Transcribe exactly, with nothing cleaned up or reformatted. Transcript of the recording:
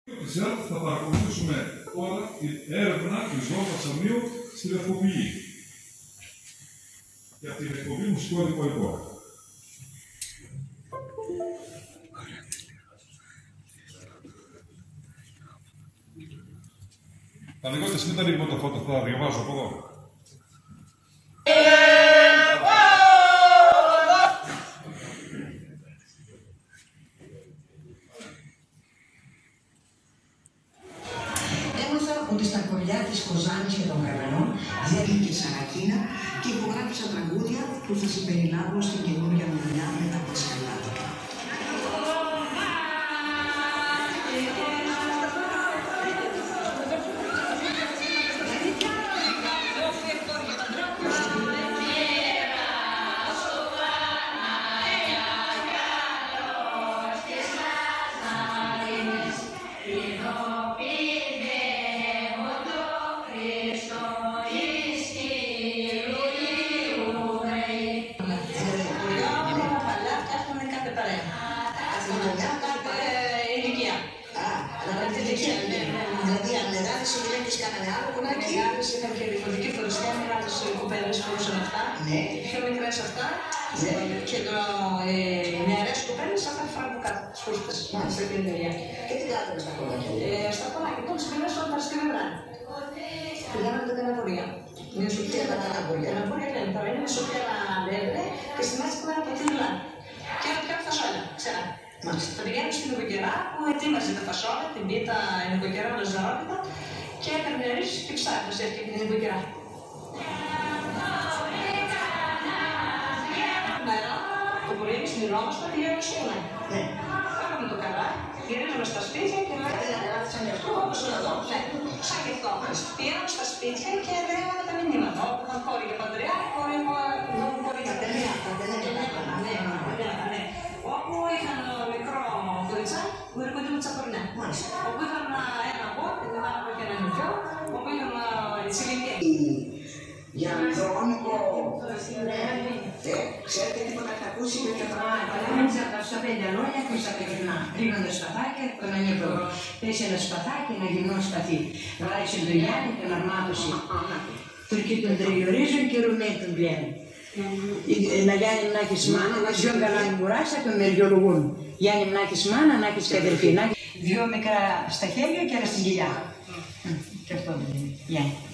Θα παρακολουθήσουμε τώρα την έρευνα του Ζώου Βασανίου στην Λευκοπηγή για την εκπομπή μουσικό αντιπολικό. Θα ανοίγω τη σύνταρη με το φώτο, θα διαβάζω από εδώ. Ότι στα κοριά της Κοζάνης και των Κανανών διέλυκε σαρακίνα και υπογράφησα τραγούδια που θα συμπεριλάβω στην καινούργια μου δουλειά με τα Πασχαλάτικα. Δηλαδή, αν μεγάλες οι γυναίκες κάνανε άλλο κονάκι. Άλλες είχαν και διαφορετική φορεσιά, μεγάλες κοπέλες φορούσαν αυτά. Ναι. Πιο μικρές αυτά. Ναι. Και το νεαρές κοπέλες αυτά φοράνε από κάτω τις φούσκες. Μάλιστα. Και τι κάνατε στα κονάκια? Στα κονάκια, τότε σπουδές όταν Παρασκευή βράδυ. Πηγαίναμε με την καναπορία. Μια σοφία με την καναπορία. Καναπορία λένε, τώρα είναι μια σοφία λένε και στη μέση που είναι από την ουλά. Και ένα πιάτο φασόλια, ξέρα. Θα πηγαίνουμε στην νοικοκυρά που ετοίμαζε τα φασόλια, την πίτα, η νοικοκυρά με λαζαρόπιτα και έκανε ρίσεις και ψάρι που έφτιαξε την νοικοκυρά. Μέρα, το πρωί σμυρόμαστε, πηγαίνουμε στο κονάκι. Ναι. Κάναμε το καρά, γυρίζουμε στα σπίτια και λέγαμε σαν γι' αυτό, όπως εδώ, σαν γι' αυτό. Πήγαμε στα σπίτια και λέγαμε τα μηνύματα. Όπου ήταν κόρη για παντριά, κόρη για παντριά. Όπου είχαν μικρό κοριτσά, που έρχονται με τσαπορνιά. Όπου είχαν ένα γόρ, την άλλη που είχε ένα νηφιό, όπου είχαν τσιλικέ. Για ανδρώνικο, ξέρετε τίποτα να ακούσει και τα Παρέμεινε στα πέντε αλόνια και στα πεγνά. Ρίχνοντας σπαθάκια, τον ανήκω. Πέσει ένα σπαθάκι, ένα γυμνό σπαθί. Βάρεσε τον Γιάννη, την αρμάτωση. Τουρκοί τον τριορίζουν και ρουμέοι τον πλένουν. Να Γιάννη να έχεις μάνα, να δυο καλά μουράσια τον μεριολογούν. Γιάννη να έχεις μάνα, να έχεις καδερφή. Δυο μικρά στα χέρια και ένα στην κοιλιά. Και αυτό δεν είναι. Γιάννη.